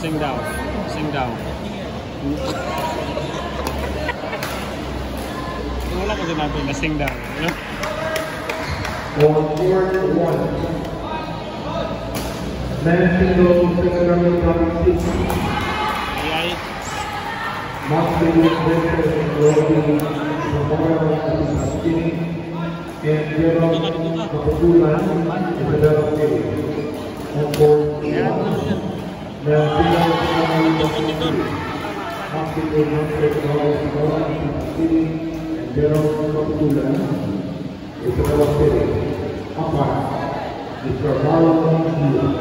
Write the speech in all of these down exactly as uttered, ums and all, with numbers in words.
Lasing daw. Lasing daw. Wala ko sinabi, lasing daw. Ano? On court one. Men single secondary topic six. Ay ay. Monthly Adventure Rocky Memorial Sixteen. And Jerome Kaputulan Isabel City. On court one. Men single secondary topic six. Monthly Adventure Rocky Sixteen. And Jerome Kaputulan Isabel City. Apa, Mister Marlon Hughes.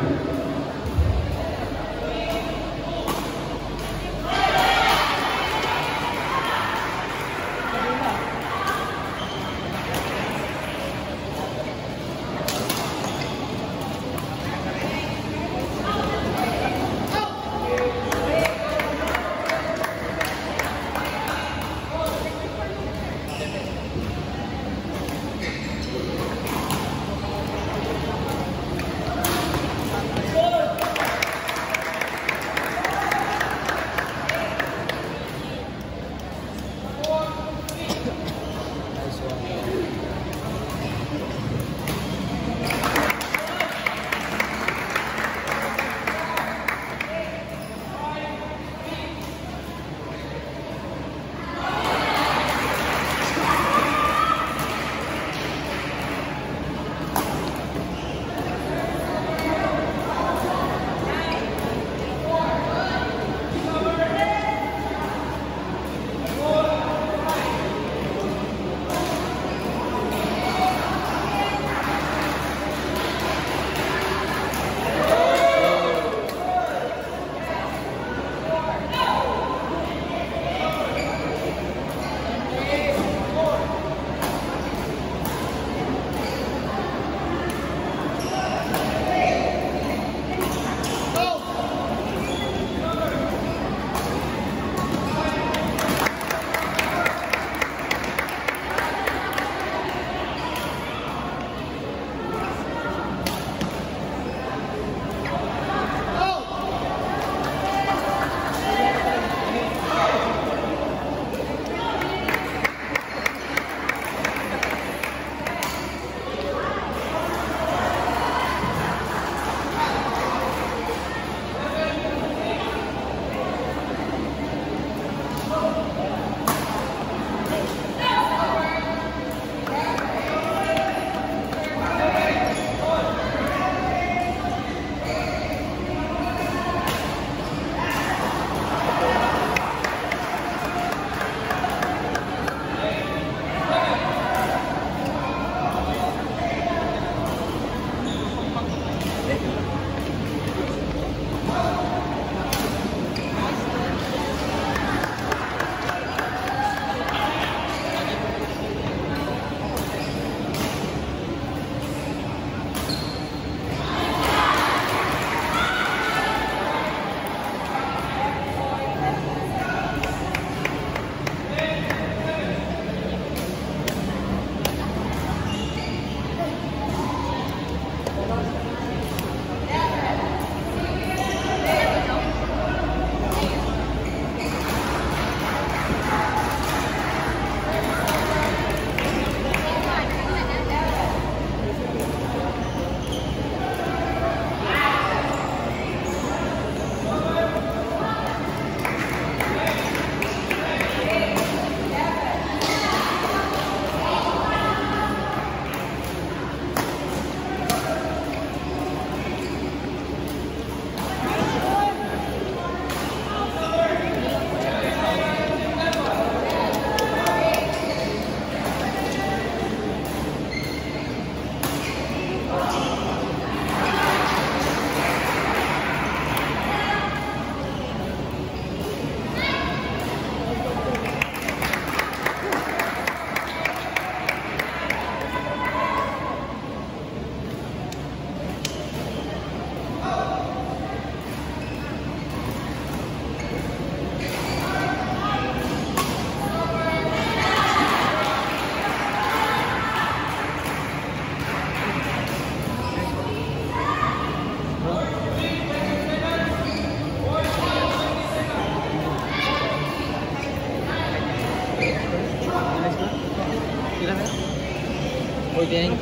Pila na? forty-nine.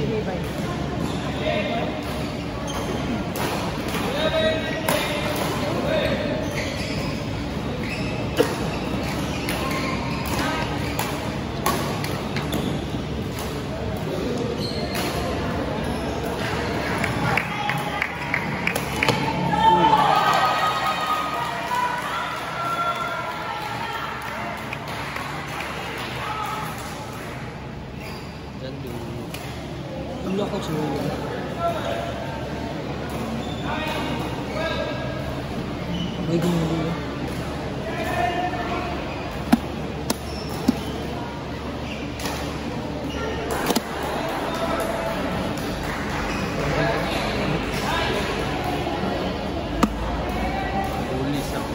Ulo ko siya. May gumulo. Ulis ako.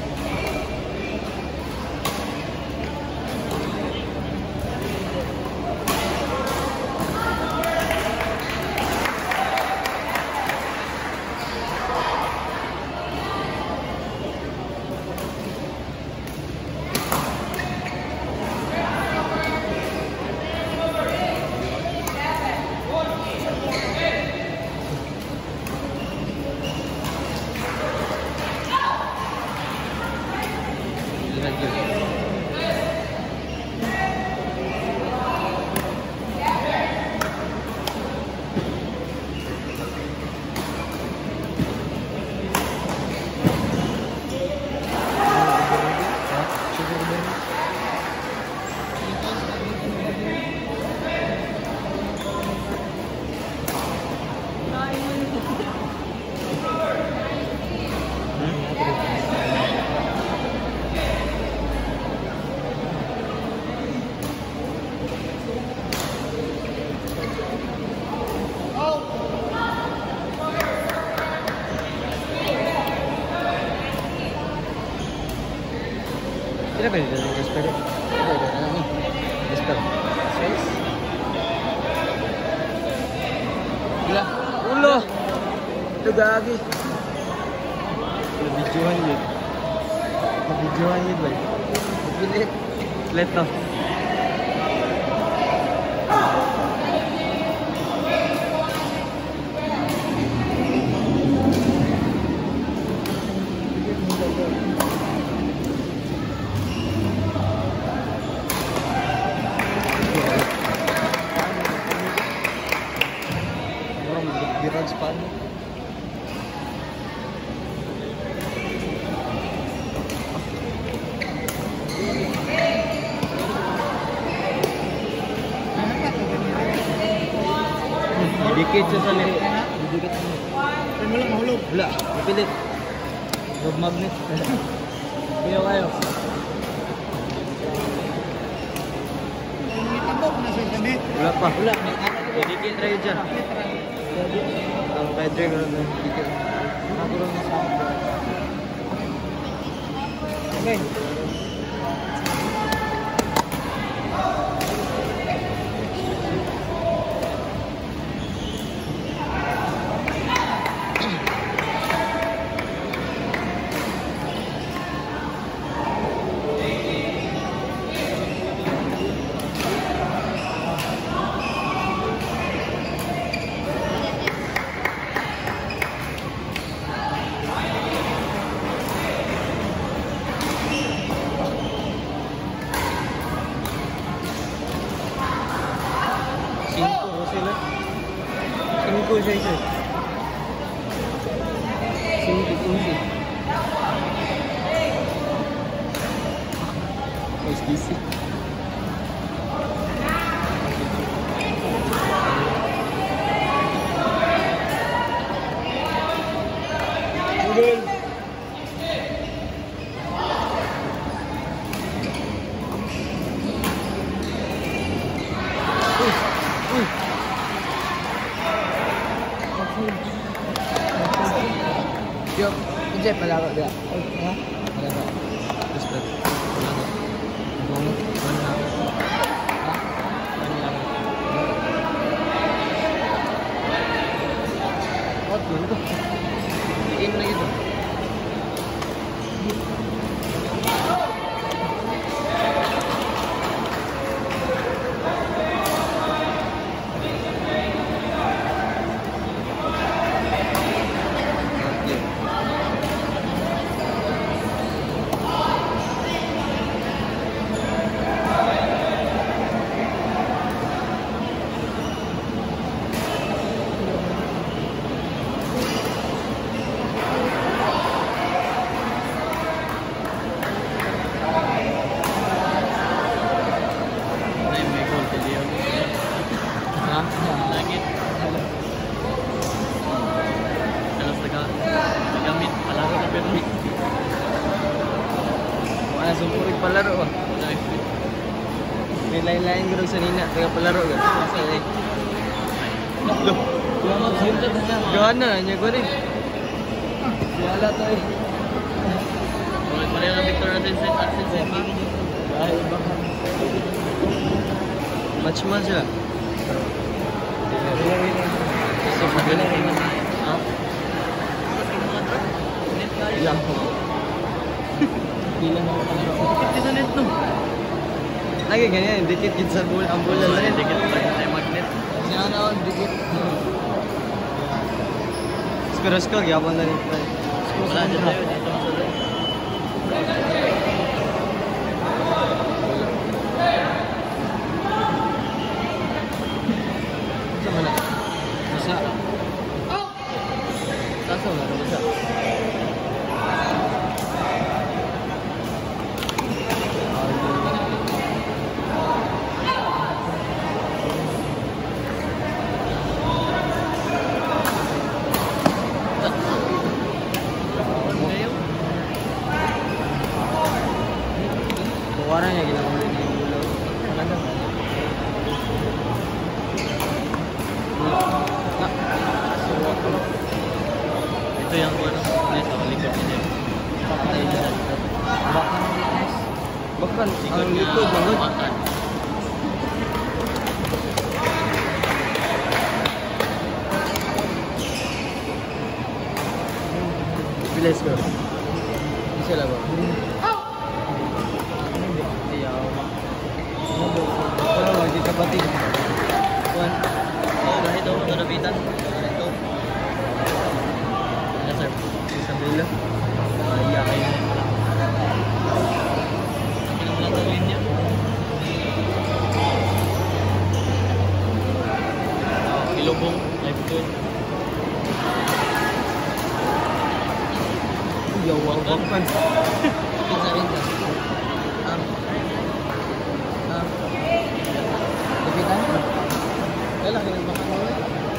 Kira ba dito ng Jasper? Kira ba dito ng Jasper? Six? Gila? Ulo! Ito gagi. Nabidyohan yun. Nabidyohan yun ba? Nagbilit. Let to. Birag span. Dikit siya sa left. Dikit sa left. Pero wala mahulog. Wala. Ipilit. Road magnet. Kayo kayo. Wala pa. Wala. Dikit tayo dyan. Ang pedre ko na dikit. Nagulong na sa akin. Okay. Cinco siya isa. Cinco unsi. Mas busy. Google. Yo, Jeff, malaro dia. Ha? Malaro. Terus ter. Malaro. Ngomong mana? Ha? Malaro. Oh, dulu. In lagi tu. Tengah pelaro kan? Masalah. Loh. Gana nya ko rin. Wala tayo. Boleh lang Victor natin sa access sa ay baka. Match man sila. Sa pagana rin na. Ha? Ilang ko. Ilang mo ka. Ito sa net no. Lagi ganyan, dikit gid sa bola, ang bola lang dikit pa ay magnet. Siya na on dikit. Skor skor gyapon na rin. Skor sa dito dito sa rin. Sa mana? Sa. Oh. Sa mana? Sa. Warnanya gila banget di dulu. Ada. Nah, itu yang gua ini sama likupnya. Pakai aja. Makan. Bahkan kalau itu banget makan. Bila skor. Bisa lah, Bang. Kalau lagi kapatid, kuan, oh dah itu, ada bitan, ada itu, ada sir, sambil lah, iya kayak, kita mulai terlinya, Ilobong, live good, ya wow kan, kita kita. Kailan ka nagmakaroon?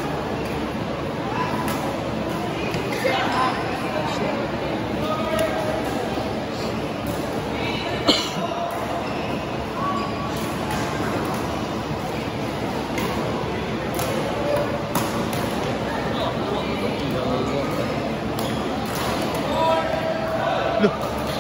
Loh.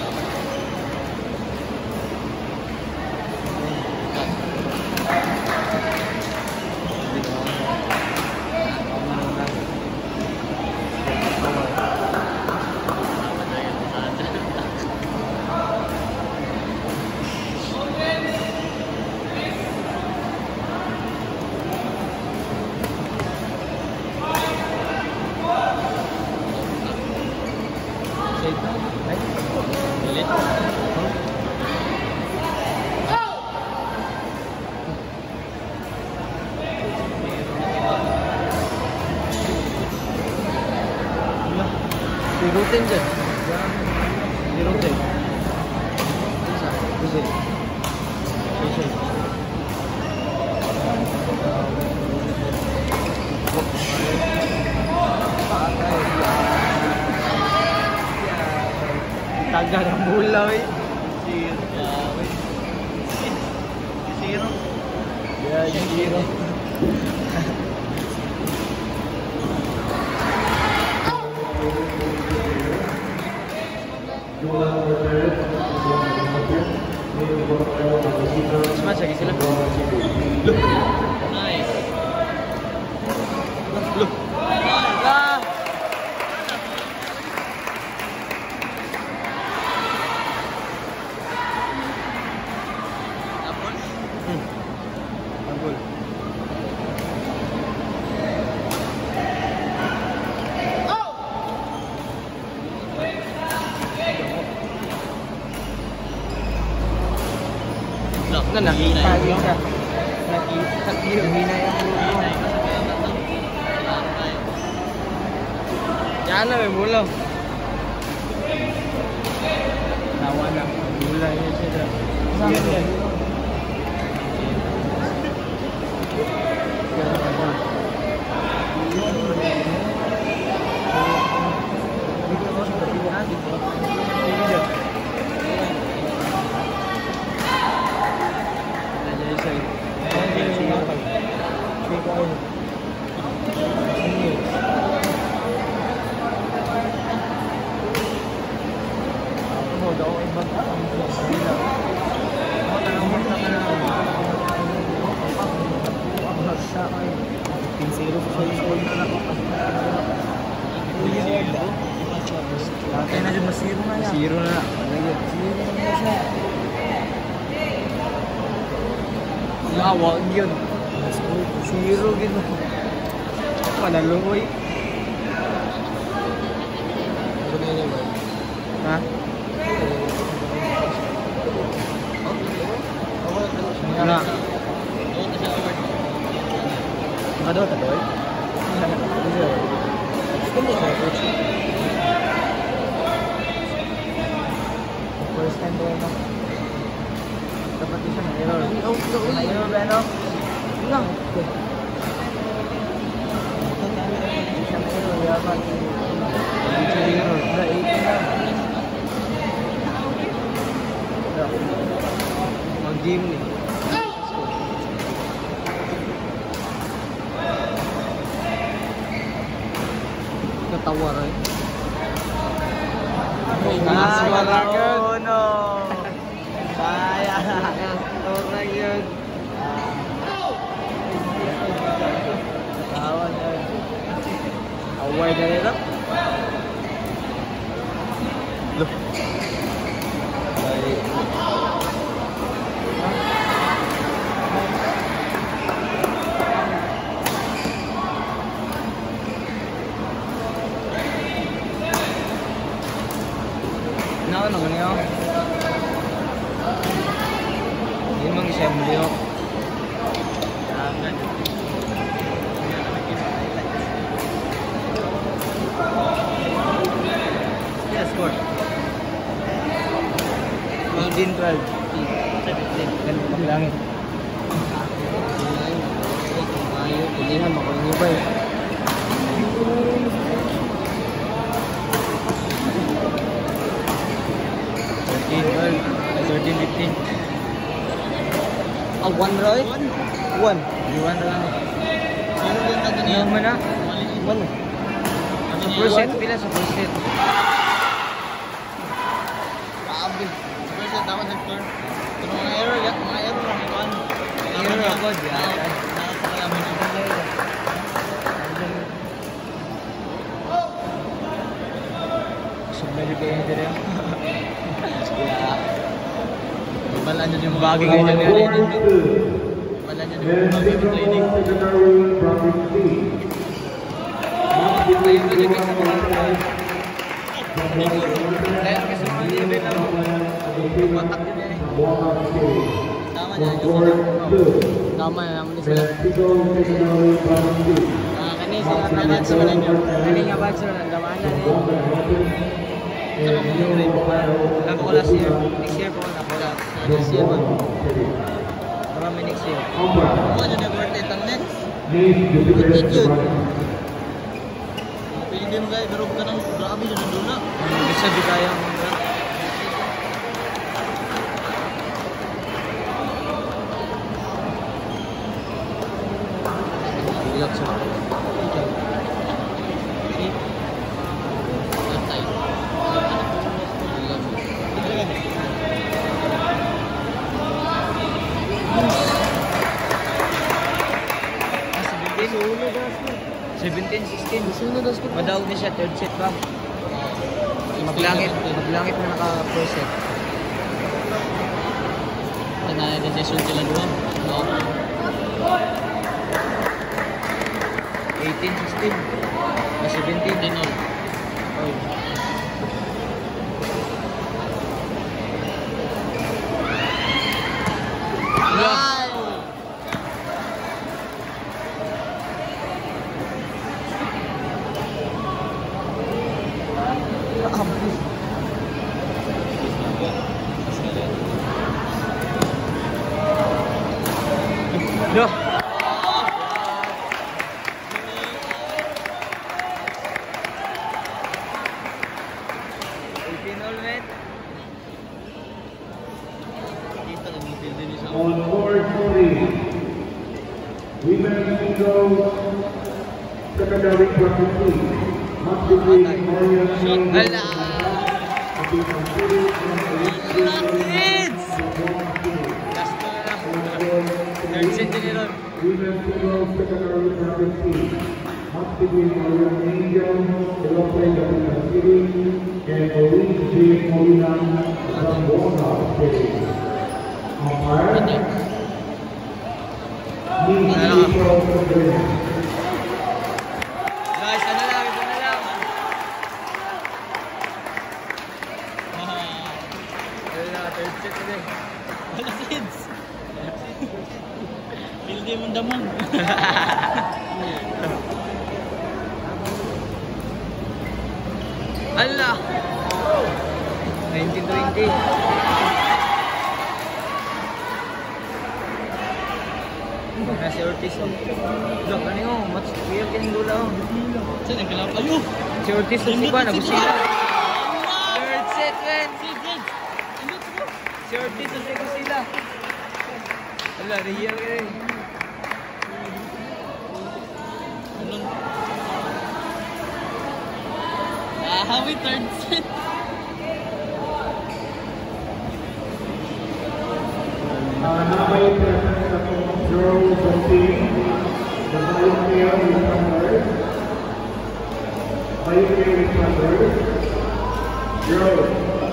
Dirutin dyan. Dirutin. Isa. Isa. Isa. Taga ng bulaw eh. Zero. Yeah, zero. Smash lagi sila. Nice. Loh. Ah. Ampun. Hmm. Ampun. Kan nakita yun siya. Nakita yun. Hinay ang bulo. Yan na may bulo. Tawa na. Bula yun siya. Saan yan? Sige. Kaya na dyan masiro na yan. Masiro na. Masiro na siya. Lawag yun. Zero gino. Panaloy. Ha? Ano? Ano ka doy? First time doon na. Dapat isa na error. May error ba ano? Lang. Isa na error. Dapat. Isa error. Sa eighteen lang. Mag-game ni. Ketawa rin. Ah, wala yun. No. Sayang. Wala yun. Kawan yun. Away na nila. Look. Ay. Ano naman yun? Hindi mang assembly yun. Yes, score. eighteen twelve. Ganun pa langit. Ayaw, pilihan, makulibay. thirteen fifteen. Ah, one right? One. Di one lang. Ano yung tag niya? Ano na? One. Sa first set, pila sa first set. Grabe. First set, dapat sa score. Pero mga error, mga error lang ito. Error ako, diyan. Nakakalaman ito. Submeri kayo hindi rin. Wala nyo yung bagay kayo dyan yan. Wala nyo yung bagay ng training. Ayun na nyo kasi mga kaya kasi mga libre lang. Patak din yan eh. Tama na yun. Tama na naman sila. Kani sila naman sa mga nyo. Kani nga ba sila nagdamaan na rin. Lang ko last year. Next year po na po last. Next year man. Marami next year. Ano na nag-worth it ang next? Worth it yun. Pili din mo guys. Pero ka nang grabe yun ang dula. Bisa di kaya ang mga. Ilak sa mga. seventeen sixteen. Madaog na siya third set ba? Maglangit, maglangit na naka first set. Ano na session sila dua? No. eighteen sixteen. seventeen din all. Oh. Yeah. No. On board Eagles secondary property. Match between Marian Eagles Hala! and the City and the Kids! Last ko na lang. Third set din nila. Women's Eagles secondary property. Match between Marian Eagles, Elope Capital City, and Orange J. Molina from Walnut City. Umpire, Lee April Cabrera. Guys, ano lang, ito na lang. Ayun na, third set ulit. Wala kids. Pildi mong damon. Hala! nineteen twenty. Na si Ortiz oh. Look, ano yun? Match real kining dula oh. Saan ang kalap? Ayun! Si Ortiz oh, si Juan, nagusila. Third set, man! Si Ortiz oh, si nagusila. Hala, real ka rin. Anong? Ah, we third set. Uh, now I present the girls of team. The volunteer is numbered. Volunteer is numbered. Girls.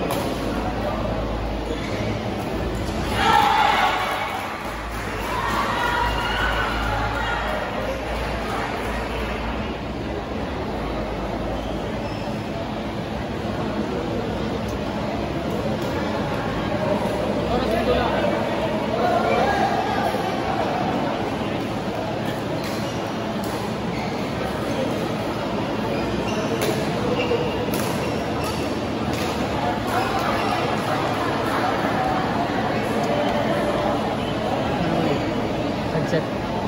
Third set.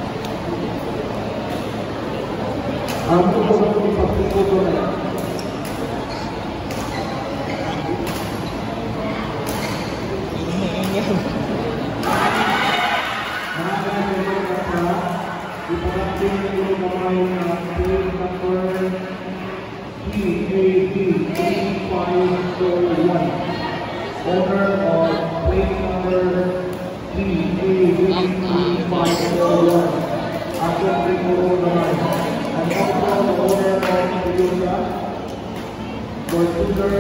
Ang tutunan ng pagtutunan. Ipanatin niyo kamay ng plate number P A D eight five four one. Owner of plate number P A D eight five four one. Ako rin mo naman. And also the owner of Toyota for Tudor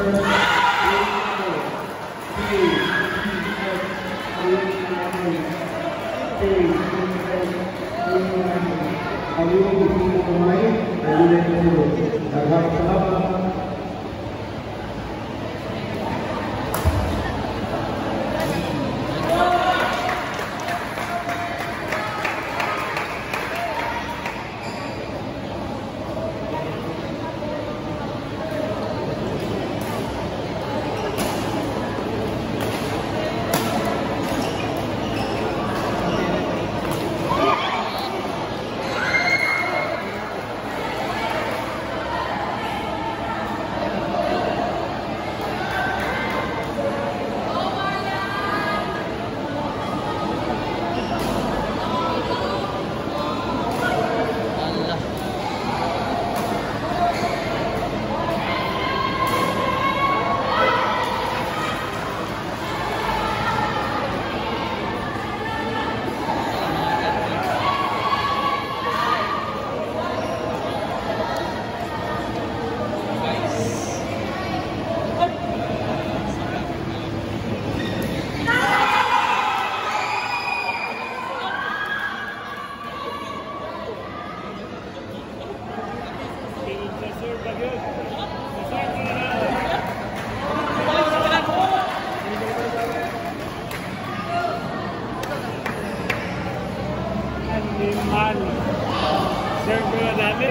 P A D X eight nine eight. Ang iyong gusto mo kumain, ay ulit mo. Daghang salamat. Man. Sir ko na dami.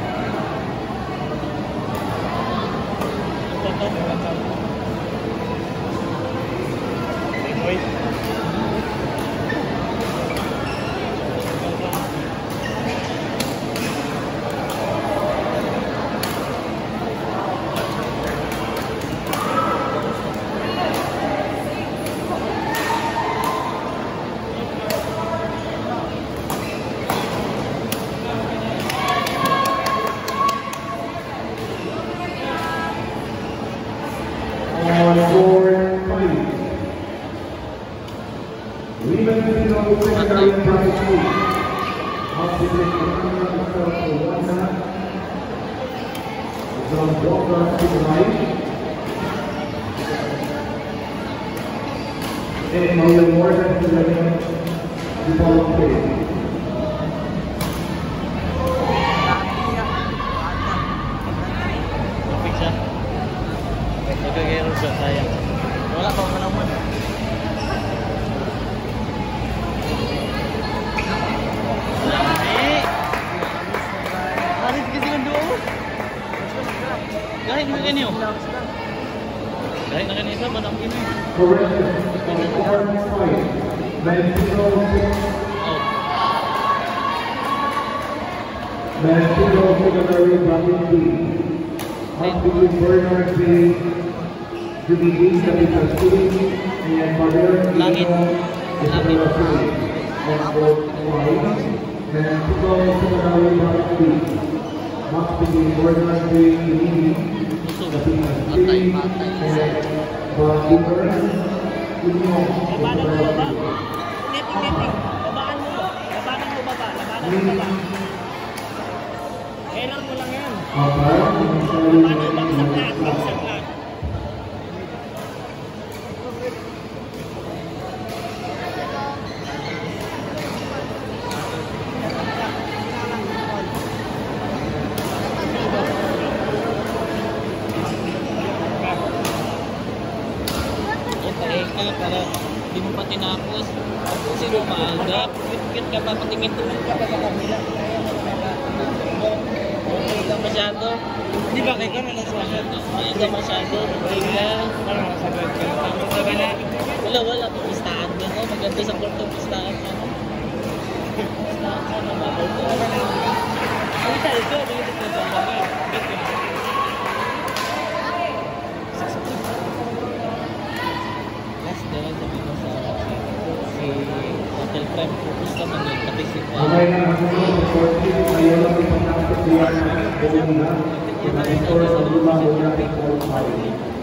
Wait. Pacific Wanda. John Walker to the right. And Mario Morgan to the left. The ball play. Sayang. Wala pa mo naman. Lami. Harit kasi ng doon. Kahit mo ganyo. Kahit na ganito, manang gini. Correction. four five. Mexico six. Mexico secondary bracket B. Must be Bernard B. Jubilee Capital City and Mother Langit. Langit. Mexico secondary bracket B. Must be Bernard B. Jubilee Capital City and Mother Union. Labanan mo baba. Netting, netting. Labanan mo. Labanan mo baba. Labanan mo baba. Kailan mo lang yan. Labanan mo. Bagsak lahat. Bagsak lahat. Para hindi mo pa tinapos kasi maaga kit ka pa patingin ka pa sa kabila okay ka masyado di ba kayo ka nalang masyado hindi ka masyado okay ka parang masagot ka tama ka ba na wala wala pistahan ka no maganda sa porto pistahan ka no pistahan ka no maporto ay tayo ka dito ka ba Hotel Prime, gusto man yung kapisip ko. Okay na, ako yung fourteen, ayaw lang ipagkakot niya na buong na. Ito ang lima mo natin all five.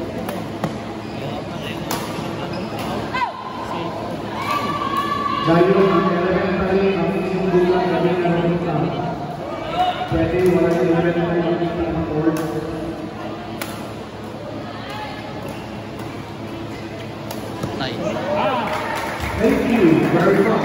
Dahil ang elementary, ang isang bulan kami na nalita. Pwede wala sa elementary ang isang board. Nice. Thank you very much.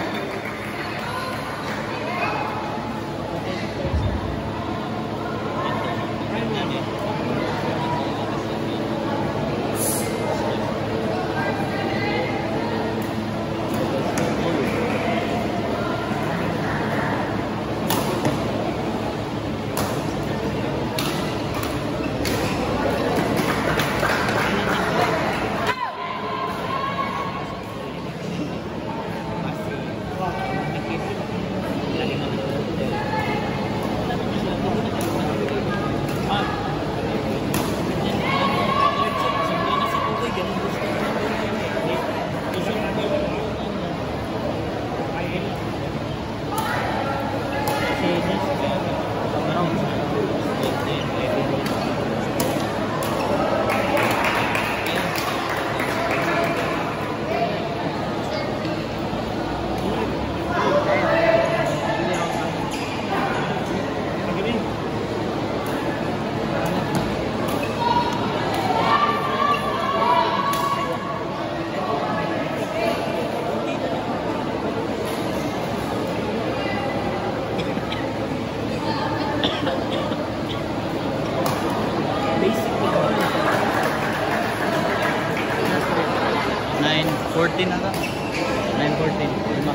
nine fourteen na ka? nine fourteen. Lima.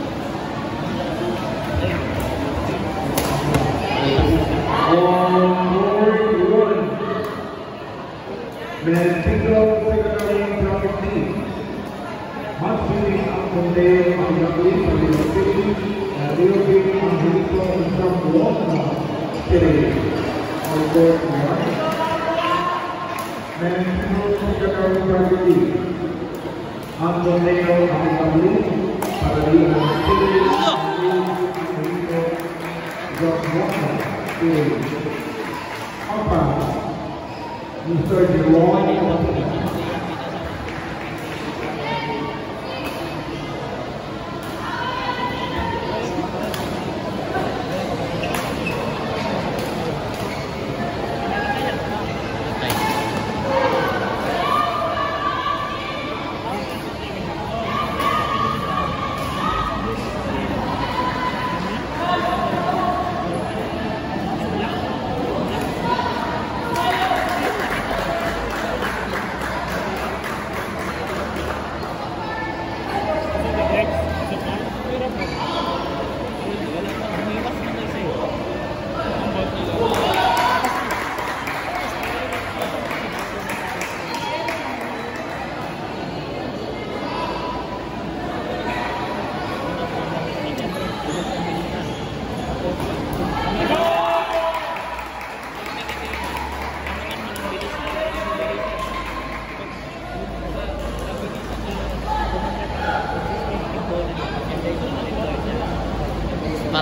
Mexico secondary bracket B. Must be ang Mondeo ang Gabi sa Little City na Little City ang Hilito isang buwan na City. Ang court na Mexico secondary bracket B. Ang Mondeo ang Gabi para Little City ang Hilito isang buwan na City. Apa? Mister Jerome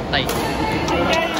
Tay.